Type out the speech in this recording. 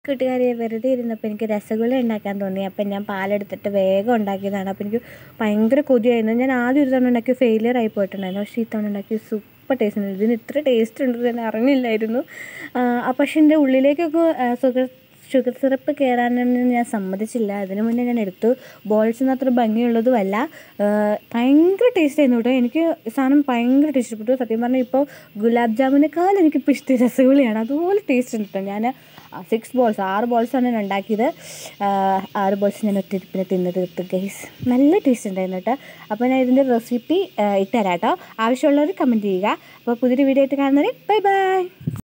കൂട്ടുകാരെ വെറുതെ ഇരുന്നപ്പോൾ എനിക്ക് രസഗുള ഉണ്ടാക്കാൻ തോന്നി. അപ്പം ഞാൻ പാലെടുത്തിട്ട് വേഗം ഉണ്ടാക്കിയതാണ്. അപ്പോൾ എനിക്ക് ഭയങ്കര കൊതിയായിരുന്നു. ഞാൻ ആദ്യം ഒരു തവണ ഉണ്ടാക്കി ഫെയിലിയർ ആയി പോയിട്ടുണ്ടായിരുന്നു. പക്ഷേ ഈ തവണ ഉണ്ടാക്കി സൂപ്പർ ടേസ്റ്റ് ഉണ്ട്. ഇതിന് ഇത്ര ടേസ്റ്റ് ഉണ്ടെന്ന് ഞാൻ അറിഞ്ഞില്ലായിരുന്നു. പക്ഷേ എൻ്റെ ഉള്ളിലേക്കൊക്കെ ഷുഗർ സിറപ്പ് കയറാനൊന്നും ഞാൻ സമ്മതിച്ചില്ല. അതിന് മുന്നേ ഞാൻ എടുത്തു. ബോൾസിന് അത്ര ഭംഗിയുള്ളതുമല്ല, ഭയങ്കര ടേസ്റ്റ് ആയിരുന്നു കേട്ടോ. എനിക്ക് സാധനം ഭയങ്കര ഇഷ്ടപ്പെട്ടു. സത്യം പറഞ്ഞാൽ ഇപ്പോൾ ഗുലാബ് ജാമുനേക്കാൾ എനിക്കിപ്പോൾ ഇഷ്ടം രസഗുളയാണ്. അതുപോലെ ടേസ്റ്റ് ഉണ്ട് കേട്ടോ. ഞാൻ 6 ബോൾസാണ് ഞാൻ ഉണ്ടാക്കിയത്. 6 ബോൾസ് ഞാൻ ഒറ്റയിരിപ്പിനെ തിന്ന് തീർത്തു ഗൈസ്. നല്ല ടേസ്റ്റ് ഉണ്ടായിരുന്നു കേട്ടോ. അപ്പോൾ ഞാൻ ഇതിൻ്റെ റെസിപ്പി ഇട്ടുതരാം കേട്ടോ. ആവശ്യമുള്ളവർ കമൻറ്റ് ചെയ്യുക. അപ്പോൾ പുതിയൊരു വീഡിയോ ആയിട്ട് കാണുന്നവരെ ബൈ ബൈ.